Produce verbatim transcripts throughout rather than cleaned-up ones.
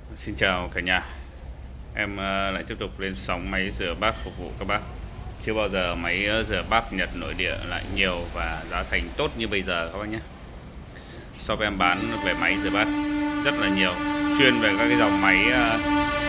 Xin chào cả nhà. Em ờ, lại tiếp tục lên sóng máy rửa bát phục vụ các bác. Chưa bao giờ máy ờ, rửa bát Nhật nội địa lại nhiều và giá thành tốt như bây giờ các bác nhé. Shop em bán về máy rửa bát rất là nhiều, chuyên về các cái dòng máy uh,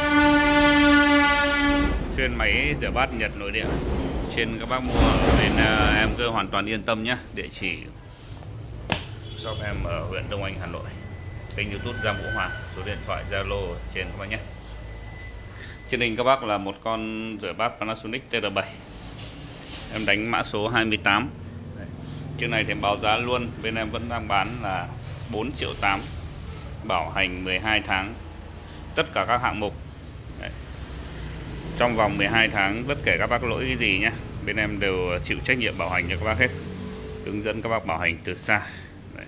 chuyên máy rửa bát Nhật nội địa. Trên các bác mua ở bên uh, em cứ hoàn toàn yên tâm nhé. Địa chỉ shop em ở huyện Đông Anh, Hà Nội. Kênh YouTube Giang Vũ Hoàng, số điện thoại Zalo trên các bác nhé. Trên hình các bác là một con rửa bát Panasonic T R bảy. Em đánh mã số hai mươi tám. Chiếc này thì báo giá luôn, bên em vẫn đang bán là bốn triệu tám, bảo hành mười hai tháng, tất cả các hạng mục. Đấy. Trong vòng mười hai tháng bất kể các bác lỗi cái gì nhé, bên em đều chịu trách nhiệm bảo hành cho các bác hết, hướng dẫn các bác bảo hành từ xa. Đấy.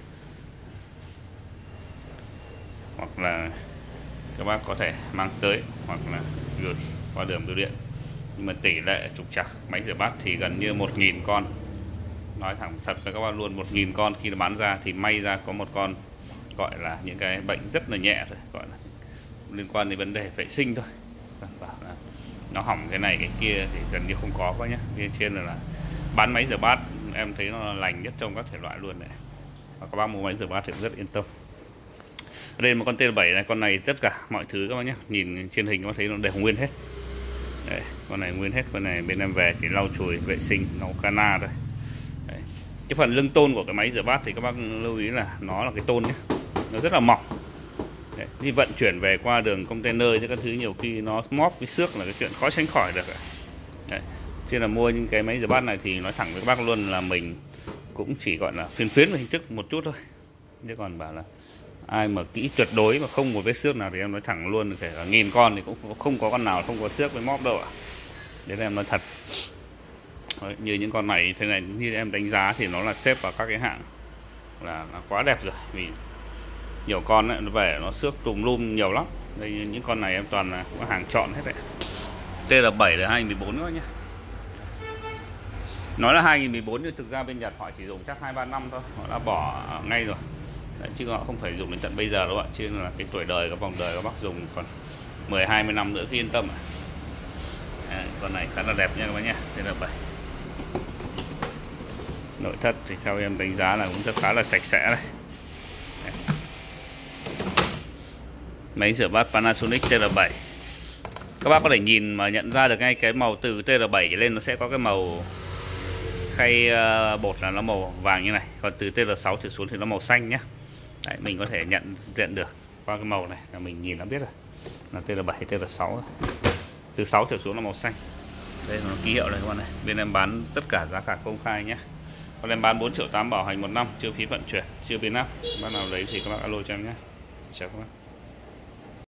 Hoặc là các bác có thể mang tới hoặc là gửi qua đường bưu điện. Nhưng mà tỷ lệ trục trặc máy rửa bát thì gần như một nghìn con. Nói thẳng thật với các bác luôn, một nghìn con khi nó bán ra thì may ra có một con gọi là những cái bệnh rất là nhẹ thôi, gọi là liên quan đến vấn đề vệ sinh thôi. Bảo là nó hỏng cái này cái kia thì gần như không có quá nhé. Nên trên là bán máy rửa bát em thấy nó lành nhất trong các thể loại luôn đấy. Và các bác mua máy rửa bát thì rất yên tâm. Đây một con T R bảy này, con này tất cả mọi thứ các bác nhé, nhìn trên hình các bác thấy nó đều nguyên hết. Đấy, con này nguyên hết, con này bên em về chỉ lau chùi vệ sinh, lau cana thôi. Đấy. Cái phần lưng tôn của cái máy rửa bát thì các bác lưu ý là nó là cái tôn nhé, nó rất là mỏng. Đấy, đi vận chuyển về qua đường container chứ các thứ nhiều khi nó móp với xước là cái chuyện khó tránh khỏi được. Đấy. Chứ là mua những cái máy rửa bát này thì nói thẳng với các bác luôn là mình cũng chỉ gọi là phiên phiến về hình thức một chút thôi, chứ còn bảo là ai mà kỹ tuyệt đối mà không một vết xước nào thì em nói thẳng luôn, kể cả nghìn con thì cũng không có con nào không có xước với móp đâu ạ. Đấy là em nói thật. Đấy, như những con này thế này, như em đánh giá thì nó là xếp vào các cái hạng là nó quá đẹp rồi, vì nhiều con ấy, nó về nó xước tùm lum nhiều lắm. Đây những con này em toàn là có hàng chọn hết đấy. T R bảy là hai nghìn mười bốn nữa nhé. Nói là hai nghìn mười bốn nhưng thực ra bên Nhật họ chỉ dùng chắc hai ba năm thôi, họ đã bỏ ngay rồi. Đấy, chứ họ không phải dùng đến tận bây giờ đâu ạ. Chứ là cái tuổi đời, cái vòng đời các bác dùng còn mười hai mươi năm nữa cứ yên tâm ạ. À, con này khá là đẹp nha các bác nhé. Đây là bảy. Nội thất thì theo em đánh giá là cũng rất khá là sạch sẽ đây. Đấy. Máy rửa bát Panasonic T R bảy. Các bác có thể nhìn mà nhận ra được ngay cái màu từ T R bảy lên nó sẽ có cái màu khay bột là nó màu vàng như này, còn từ T R sáu trở xuống thì nó màu xanh nhé. Đấy, mình có thể nhận diện được qua cái màu này là mình nhìn nó biết rồi là T R bảy hay T R sáu. Từ sáu trở xuống là màu xanh. Đây là nó ký hiệu này các bạn này. Bên em bán tất cả giá cả công khai nhé. Còn em bán bốn triệu tám bảo hành một năm, chưa phí vận chuyển, chưa biến áp. Bác nào lấy thì các bác alo cho em nhé. Chào các bác.